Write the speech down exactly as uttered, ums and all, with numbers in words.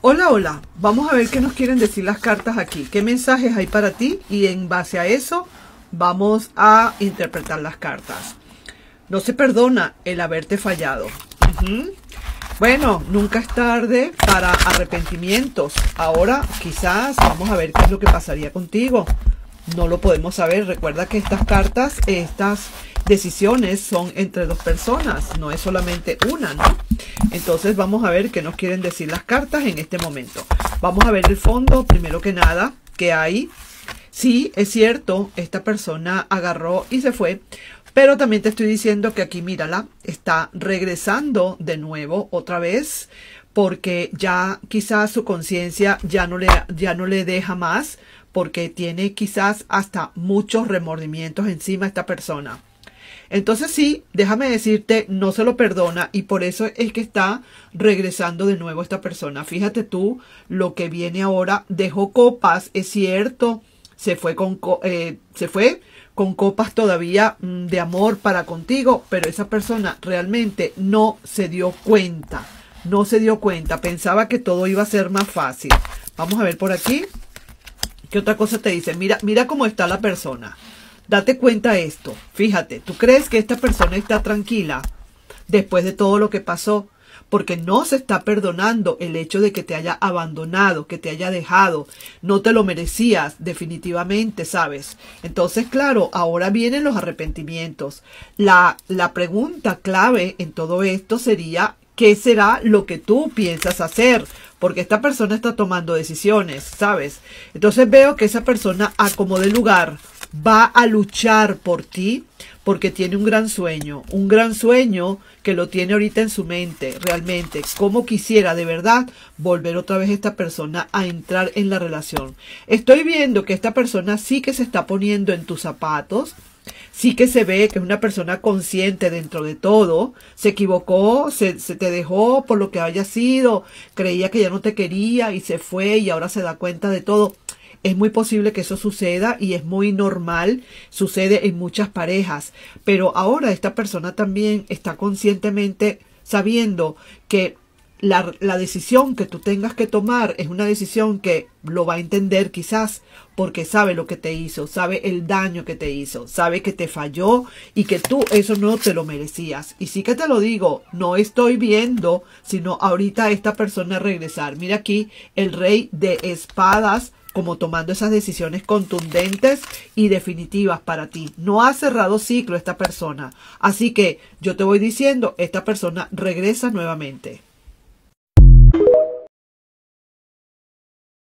Hola, hola. Vamos a ver qué nos quieren decir las cartas aquí. ¿Qué mensajes hay para ti? Y en base a eso vamos a interpretar las cartas. No se perdona el haberte fallado. Uh-huh. Bueno, nunca es tarde para arrepentimientos. Ahora quizás vamos a ver qué es lo que pasaría contigo. No lo podemos saber. Recuerda que estas cartas, estas decisiones son entre dos personas. No es solamente una, ¿no? Entonces vamos a ver qué nos quieren decir las cartas en este momento. Vamos a ver el fondo, primero que nada, que hay. Sí, es cierto, esta persona agarró y se fue. Pero también te estoy diciendo que aquí, mírala, está regresando de nuevo otra vez. Porque ya quizás su conciencia ya no le, ya no le deja más. Porque tiene quizás hasta muchos remordimientos encima esta persona. Entonces sí, déjame decirte, no se lo perdona y por eso es que está regresando de nuevo esta persona. Fíjate tú lo que viene ahora. Dejó copas, es cierto, se fue con, eh, se fue con copas todavía mmm, de amor para contigo, pero esa persona realmente no se dio cuenta. No se dio cuenta, pensaba que todo iba a ser más fácil. Vamos a ver por aquí. ¿Qué otra cosa te dice? Mira, mira cómo está la persona. Date cuenta esto, fíjate, ¿tú crees que esta persona está tranquila después de todo lo que pasó? Porque no se está perdonando el hecho de que te haya abandonado, que te haya dejado. No te lo merecías definitivamente, ¿sabes? Entonces, claro, ahora vienen los arrepentimientos. La, la pregunta clave en todo esto sería, ¿qué será lo que tú piensas hacer? Porque esta persona está tomando decisiones, ¿sabes? Entonces veo que esa persona, a como de lugar, va a luchar por ti porque tiene un gran sueño, un gran sueño que lo tiene ahorita en su mente, realmente. Como quisiera de verdad volver otra vez esta persona a entrar en la relación. Estoy viendo que esta persona sí que se está poniendo en tus zapatos. Sí que se ve que es una persona consciente dentro de todo. Se equivocó, se, se te dejó por lo que haya sido. Creía que ya no te quería y se fue y ahora se da cuenta de todo. Es muy posible que eso suceda y es muy normal, sucede en muchas parejas. Pero ahora esta persona también está conscientemente sabiendo que la, la decisión que tú tengas que tomar es una decisión que lo va a entender quizás porque sabe lo que te hizo, sabe el daño que te hizo, sabe que te falló y que tú eso no te lo merecías. Y sí que te lo digo, no estoy viendo sino ahorita esta persona regresar. Mira aquí el rey de espadas, como tomando esas decisiones contundentes y definitivas para ti. No ha cerrado ciclo esta persona. Así que yo te voy diciendo, esta persona regresa nuevamente.